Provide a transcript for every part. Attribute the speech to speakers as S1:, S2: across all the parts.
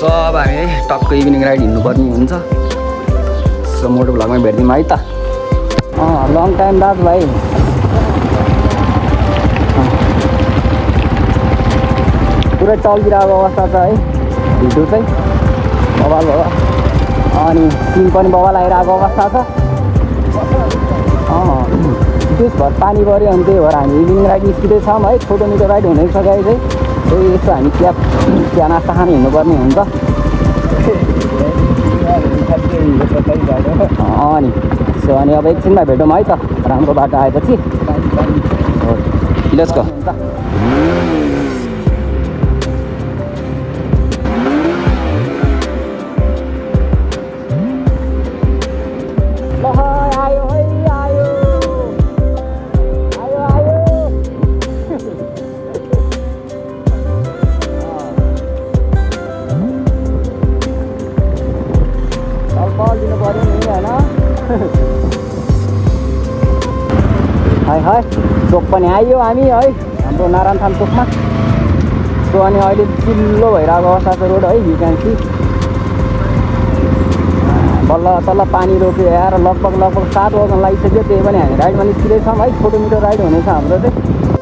S1: सब हामी है टक्क इभिनिङ राइड हिँड्नुपर्ने हुन्छ। सो मोटो भ्लगमै भेट्दिउँ है त। लङ टाइम दाजु भाइ। पुरै टल्किरहेको अवस्था छ है भिडियो चाहिँ बवाल भयो। अनि सिम पनि बवाल आइरहेको अवस्था छ। त्यसभर पानी पऱ्यो अनि त्यही भएर हामी इभिनिङ राइड निस्किँदैछौँ है। छोटो मिठो राइड हुँदैछ गाई चाहिँ। त्यही यसो हामी चिया नास्ता खानु हिँड्नुपर्ने हुन्छ। अनि सो अनि अब एकछिनमा भेटौँ है त राम्रो बाटो आएपछि। Let's go. है चोक पनि आइयो हामी है हाम्रो नारायणथान चोकमा। सो अनि अहिले चिल्लो भइरहेको अवस्था छ रोड है। यु क्यान सी बल्ल तल्ल पानी रोक्यो यार। लगभग 7 बज्न लागिसक्यो। त्यही पनि हामी राइडमा निस्किँदैछौँ है। छोटो मिठो राइड हुनेछ हाम्रो चाहिँ।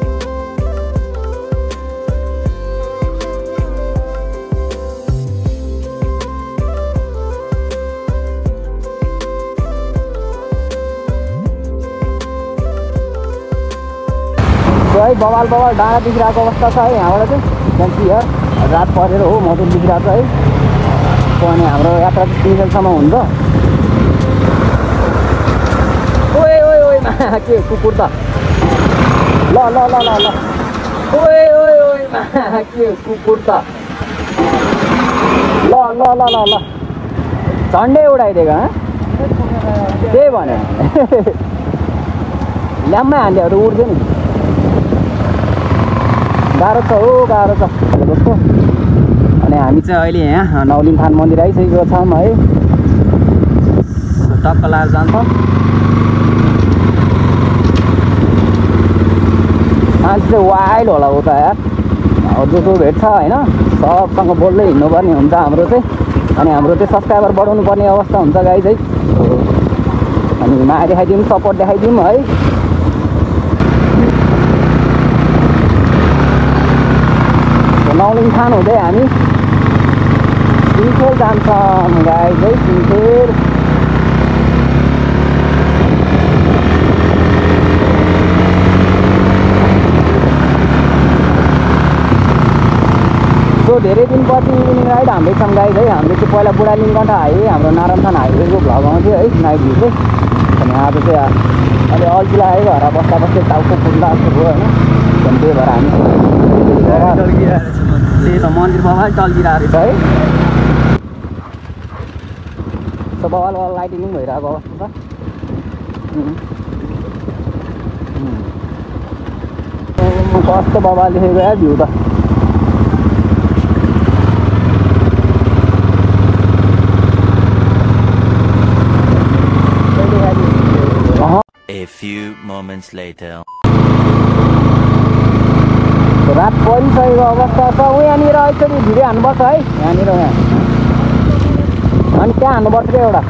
S1: है बवाल डाँडा देखिरहेको अवस्था छ है यहाँबाट चाहिँ। क्यान्सी यार रात परेर हो मधुर देखिरहेको छ है। सो अनि हाम्रो यात्रा चाहिँ 3 बजीसम्म हुन्छ। ओए ओए ओए के कुकुर त ल ल ल ल ल ओए ओए ओए के कुकुर त ल ल ल ल ल झन्डै उडाइदिएको त्यही भने ल्याम्मै हाल्यो उड्थ्यो नि। गाह्रो छ हो गाह्रो छ जस्तो। अनि हामी चाहिँ अहिले यहाँ नौलिन थान मन्दिर आइसकेको छौँ है। टक्क लाएर जान्छौँ। मान्छे चाहिँ वाइल्ड होला हो त यार। जो भेट्छ होइन सबसँग बोल्दै हिँड्नुपर्ने हुन्छ हाम्रो चाहिँ। अनि हाम्रो चाहिँ सब्सक्राइबर बढाउनु पर्ने अवस्था हुन्छ गाई चाहिँ। अनि माया देखाइदिउँ सपोर्ट देखाइदिउँ है। नौलिन थान हुँदै हामी सिन्थेर जान्छौँ गाई चाहिँ। सिन्थेर सो धेरै दिनपछि इभिनिङ राइड हान्दैछौँ गाई चाहिँ। हामीले चाहिँ पहिला बुढा लिङ्गकण्ठ हाइवे हाम्रो नारायणथान हाइवेको भ्लग आउँथ्यो है नाइट भ्यू चाहिँ। अनि आज चाहिँ अहिले अल्छी लागेको भएर बस्दा बस्दै टाउको फुल्दा जस्तो भयो होइन। अनि त्यही भएर हामी त्यही त मन्दिर बवाल टल्किरहेको रहेछ है। सो बवाल लाइटिङ भइरहेको अवस्था छ। कस्तो बवाल देखेको यार भ्यू त।
S2: A few moments later.
S1: रात परिसकेको अवस्था छ। यहाँनिर एकचोटि भिडियो हान्नुपर्छ है। यहाँनिर यहाँ अनि त्यहाँ हान्नुपर्छ क्या एउटा।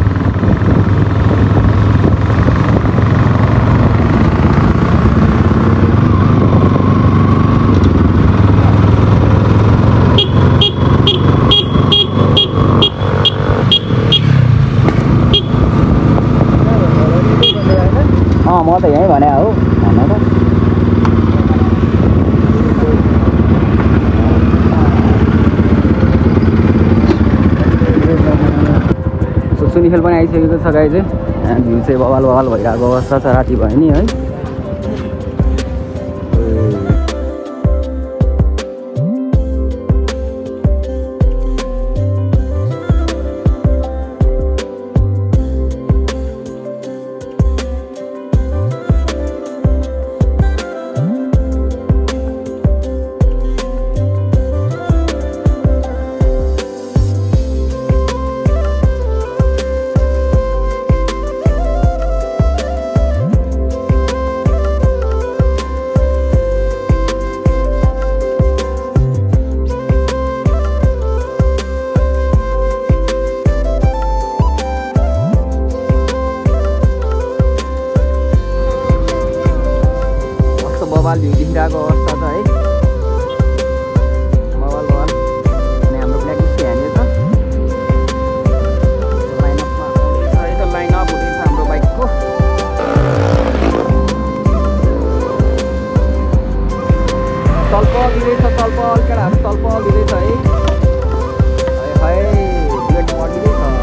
S1: म त यहीँ भने हो भन त। सुनिखेल पनि आइसकेको छ गाई चाहिँ। भ्यू चाहिँ बवाल भइरहेको अवस्था छ। राति भयो नि है। चलपल केटाहरू चलपल दिँदैछ है बुलेट पड्किँदै छ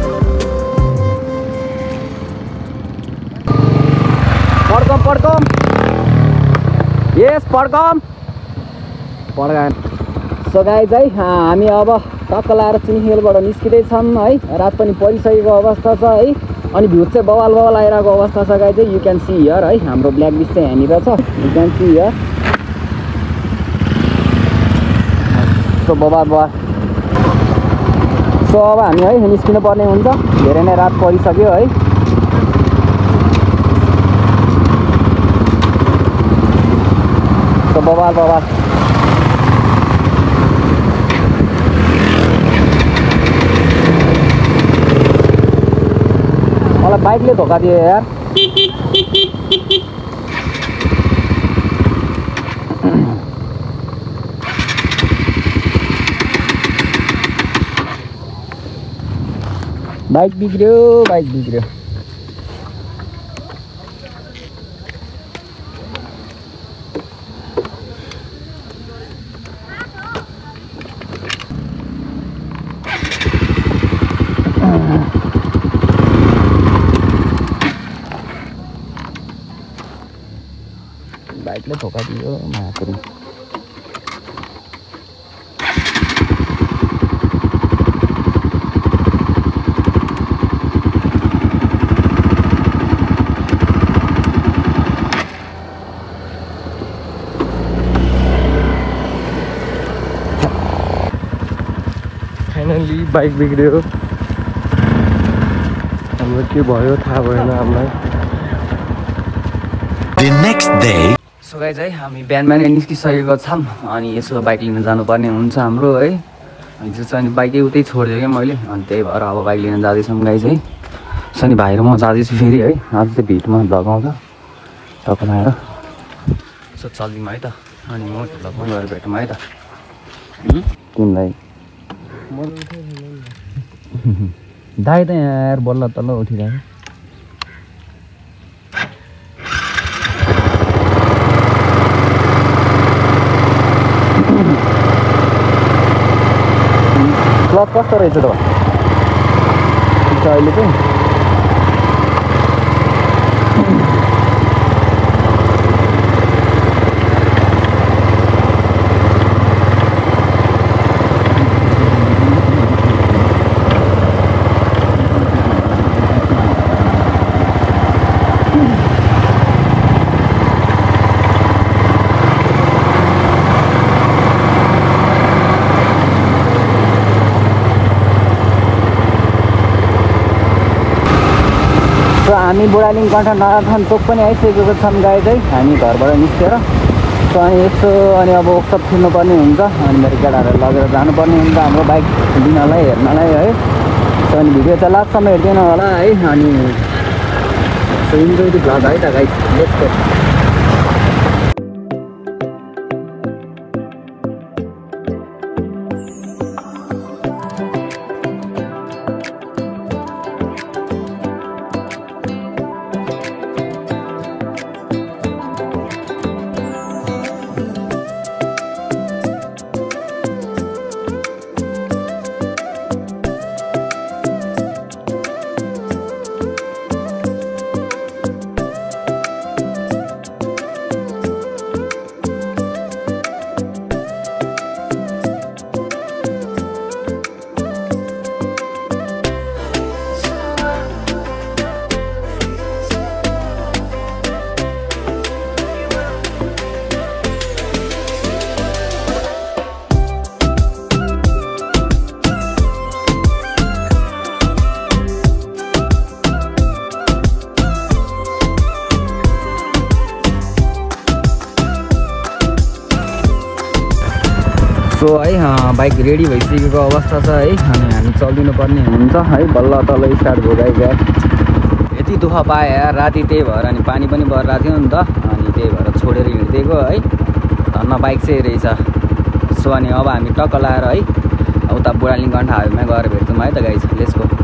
S1: पड्कम यस पड्काएँ सो गाइज है हामी अब टक्क लाएर चिनीखेलबाट निस्किँदैछौँ है रात पनि परिसकेको अवस्था छ है अनि भ्यू चाहिँ बवाल आइरहेको अवस्था छ गाइज है यु क्यान सी हियर है हाम्रो ब्ल्याक बिच चाहिँ यहाँनिर छ you can see here so बवाल सो अब हामी है निस्किनु पर्ने हुन्छ धेरै नै रात परिसक्यो है सो बवाल मलाई बाइकले धोका दियो यार बाइक बिग्रियो बाइकले धोका दियो महापुरी
S3: फाइनली बाइक बिग्रियो हाम्रो के भयो थाहा भएन हामीलाई
S2: The next day.
S1: So guys है हामी बिहानै निस्किसकेको छौँ अनि यसो बाइक लिन जानुपर्ने हुन्छ हाम्रो है अनि जो चाहिँ बाइकै उतै छोडिदियो क्या मैले अनि त्यही भएर अब बाइक लिन जाँदैछौँ गाइज है सनी भाइ र म जाँदैछु फेरि है आज चाहिँ भिडमा लगाउँछ तपाईँलाई आएर सो चल्दिउँ है त अनि म लगभग गएर भेटौँ है त तिमीलाई दाइ त यहाँ बल्ल तल्ल उठिरहेको क्लच कस्तो रहेछ त अहिले चाहिँ हामी बुढालिङ कण्ठ नराथन चोक पनि आइसकेको छौँ गाइज है हामी घरबाट निस्केर सो अनि यसो अनि अब वर्कसप छिर्नुपर्ने हुन्छ अनि मेरो केटाहरू लगेर जानुपर्ने हुन्छ हाम्रो बाइक लिनलाई हेर्नलाई है सो अनि भिडियो चाहिँ लास्टसम्म हेर्दैन होला है अनि सो इन्जोय द भ्लग है त गाइज लेट्स गो सो है बाइक रेडी भइसकेको अवस्था छ है अनि हामी चलिदिनु पर्ने हुन्छ है बल्ल तल स्टार्ट भयो गाइज यति दुःख पाएँ यार राति त्यही भएर अनि पानी पनि परिरहेको थियो नि त अनि त्यही भएर छोडेर हिँडिदिएको है धन्न बाइक चाहिँ रहेछ सो अनि अब हामी टक्क लाएर है उता बुढालिङ कण्ठ हाइवेमा गएर भेट्छौँ है त गाइज लेट्स गो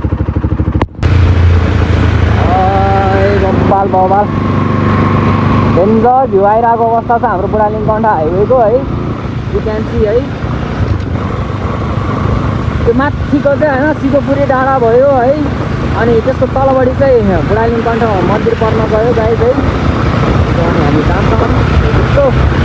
S1: बवाल डेन्जर भ्यू आइरहेको अवस्था छ हाम्रो बुढालिङ कण्ठ हाइवेको है यु क्यान सी है त्यो माथिको चाहिँ होइन सिधोपुरी डाँडा भयो है। अनि त्यसको तलपट्टि चाहिँ बुढालिङकण्ठ मन्दिर पर्न गयो गाइज है। अनि हामी जान्छौँ यस्तो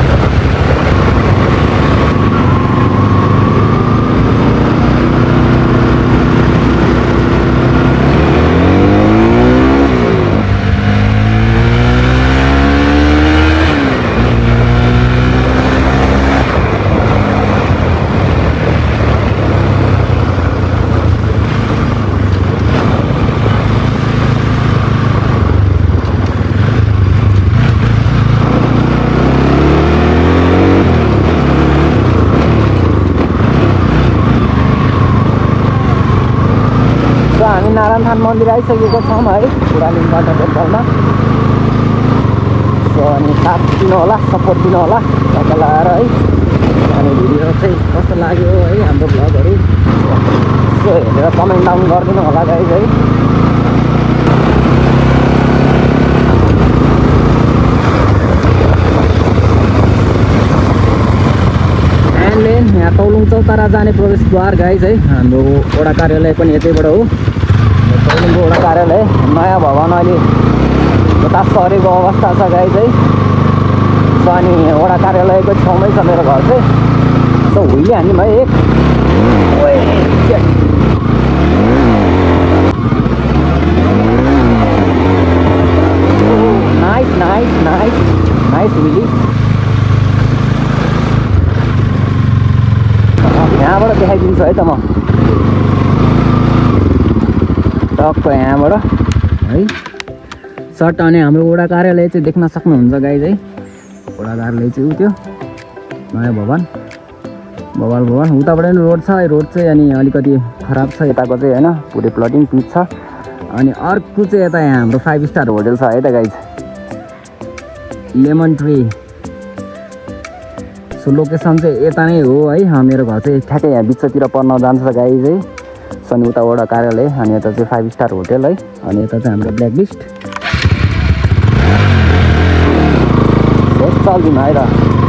S1: हामी नारायण मन्दिर आइसकेको छौँ है बुढालिङकण्ठ टेम्पलमा। सो अनि साथ दिनु होला, सपोर्ट दिनु होला तपाईँलाई आएर है। अनि भिडियो चाहिँ कस्तो लाग्यो है हाम्रो भ्लगहरू सो हेरेर कमेन्ट डाउन गरिदिनु होला गाइज है। एन्ड यहाँ तौलुङ चौतारा जाने प्रवेशद्वार गाइज है। हाम्रो वडा कार्यालय पनि यतैबाट हो। तौलुङको वडा कार्यालय नयाँ भवन अहिले उता सरेको अवस्था छ गाइज है। सो अनि वडा कार्यालयको छेउमै छ मेरो घर चाहिँ। सो हुइले हान्यौँ है एक नाइस नाइस नाइस नाइस हुइली। यहाँबाट देखाइदिन्छु है त म टक्क यहाँबाट है सर्ट। अनि हाम्रो वडा कार्यालय चाहिँ देख्न सक्नुहुन्छ गाइज है। वडा कार्यालय चाहिँ उ त्यो नयाँ भवन भवन उताबाट पनि रोड छ। रोड चाहिँ अनि अलिकति खराब छ यताको चाहिँ होइन, पुरै प्लटिङ पिच छ। अनि अर्को चाहिँ यता यहाँ हाम्रो 5 स्टार होटल छ है त guys, Lemon Tree. So location चाहिँ यता नै हो है। मेरो घर चाहिँ ठ्याक्कै यहाँ बिचतिर पर्न जान्छ गाइज है। सो अनि उता वडा कार्यालय अनि यता चाहिँ 5 स्टार होटल है। अनि यता चाहिँ हाम्रो ब्ल्याक लिस्ट चल्दिनु है त।